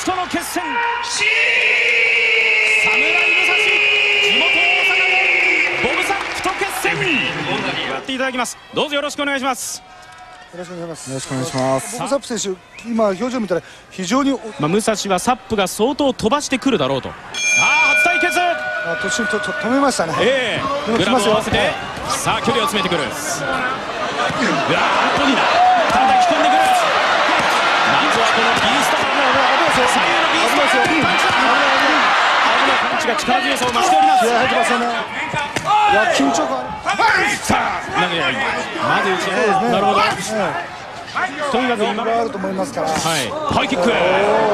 士との決戦、侍武蔵、地元大阪でボブサップと決戦やっていただきます。どうぞよろしくお願いします。 よろしくお願いします。よろしくお願いします。ボブサップ選手、今表情見たら非常に、 武蔵はサップが相当飛ばしてくるだろうと。さあ初対決、 途中止めましたね。 グラブを合わせて、さあ距離を詰めてくる。うわー、ボディだ、叩き込んでくる。まずはこのビースト左右のビーストパンチが力強さを増しております。 気合入ってますよね。いや、緊張感。 さあ投げ合い、まず打ち合い、なるほど。とにかく今あると思いますから。 ハイキック、 いい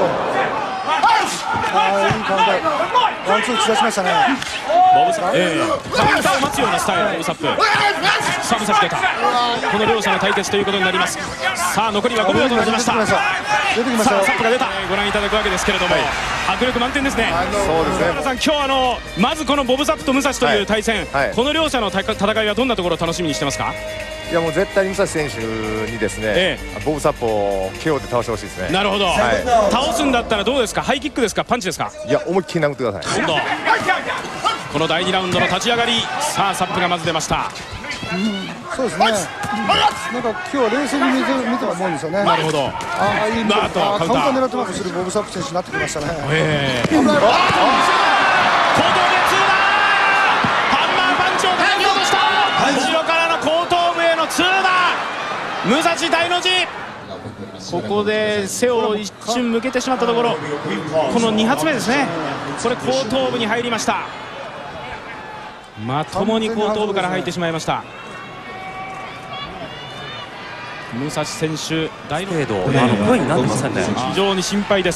カウンター、ワンツー打ち出しましたね。 ボブサップ、カウンターを待つようなスタイル、ボブサップ。さあ武蔵出た。この両者の対決ということになります。さあ残りは5秒となりました。さあサップが出た、ご覧いただくわけですけれども、迫力満点ですね。 そうですね。 皆さん、今日まずこのボブサップと武蔵という対戦、この両者の戦いはどんなところを楽しみにしてますか？ いや、もう絶対に武蔵選手にですね、ボブサップを KO で倒してほしいですね。 なるほど、倒すんだったらどうですか？ハイキックですか、パンチですか？ いや、思いっきり殴ってください。 この第2ラウンドの立ち上がり、さあサップがまず出ました。 そうですね。なんか今日は冷静に見て思うんですよね。 なるほど。 いいカウンター狙ってますし、ボブサップ選手になってきましたね。 後頭部でツーだ、ハンマーパンチを叩き落とした。後ろからの後頭部へのツーだ、武蔵大の字。ここで背を一瞬向けてしまったところ、この2発目ですね、これ後頭部に入りました。まともに後頭部から入ってしまいました。武蔵選手、大の声になってませんね。 非常に心配です。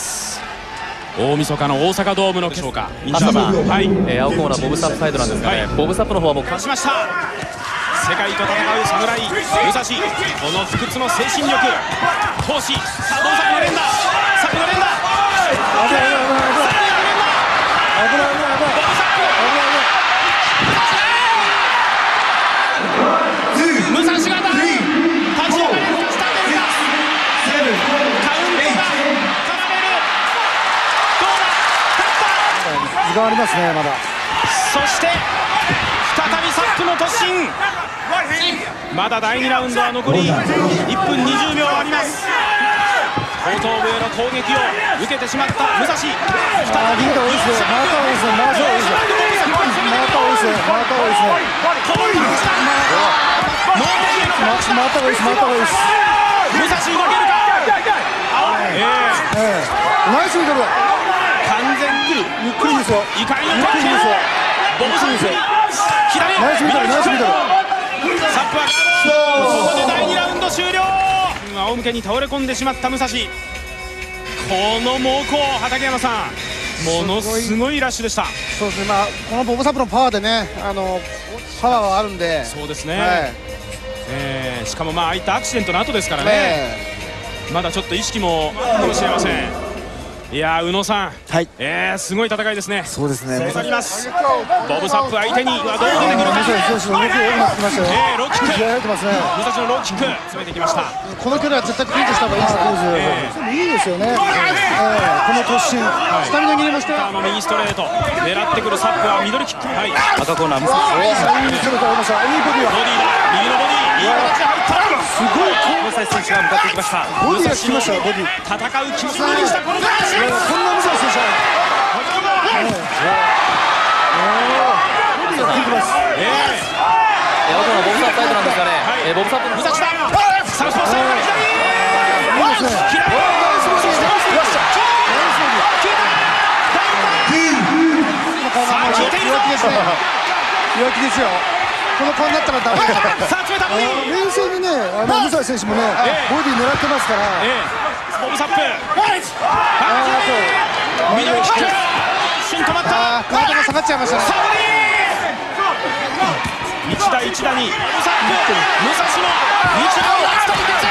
大晦日の大阪ドームのでしょうか。 青コーナーボブサップサイドなんですがね、ボブサップの方はもう勝ちました。世界と戦う侍武蔵、この不屈の精神力、闘志。さあどうサップの連打、サップの連打、武蔵が立ち上がりました。出るか、カウントが絡める、どうだ、勝った。 時間ありますね、まだ。 そして再びサップの突進。まだ第2ラウンドは残り1分20秒あります。後頭部への攻撃を受けてしまった武蔵。再び武蔵動けるか。 ナイスミドル。 完全にゆっくりですよ。 怒りの攻撃、ボブサップに左、 ナイスミドル、ナイスミドル。 サップはここで第2ラウンド終了。仰向けに倒れ込んでしまった武蔵。この猛攻、畠山さん、ものすごいラッシュでした。 そうですね、このボブサップのパワーでね、パワーはあるんで。 そうですね、しかもああいったアクシデントの後ですからね、まだちょっと意識もかもしれません。いやー、宇野さん、すごい戦いですね。 そうですね。 そうなります。ボブサップ相手にどう出てくるか。ローキック、武蔵のローキック詰めてきました。 この距離は絶対クリーンとした方がいいですね。 いいですよね。この突進、 スタミナ切れましたよ。 右ストレート狙ってくるサップはミドルキック。 赤コーナー武蔵、 いいボディだ、 右のボディ、いい形で入った。 すごい。 武蔵選手が向かっていきました。 ボディが効きましたよ、ボディ。 戦う気持ちにしたこの形。 こんな武蔵選手は。 青コーナーボブサップサイドなんですがね、ボブサップの武蔵だ。サウスポーサイドから左。 弱気ですよ。この顔になったらダメだ。 冷静にね、武蔵選手もね、ボディ狙ってますから。 ボブサップ。ミドルキック。一瞬止まった。 ガードが下がっちゃいましたね。 一打一打にボブサップ、武蔵も日曜ラストに決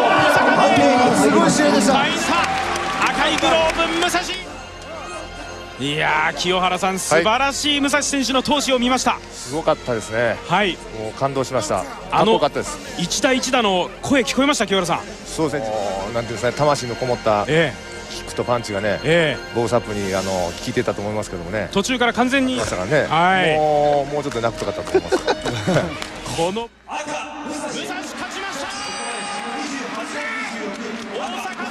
すごい試合でした。 赤いグローブ武蔵。 いやー、清原さん、素晴らしい武蔵選手の闘志を見ました。 すごかったですね。 はい、 もう感動しました。かっこよかったです。 一打一打の声聞こえました、清原さん。 そうですね。なんていうんですかね、魂のこもったキックとパンチがね、ボブサップに効いてたと思いますけどもね。途中から完全にましたからね。 はい、 もうちょっとなくとかったと思います。 この武蔵勝ちました。大阪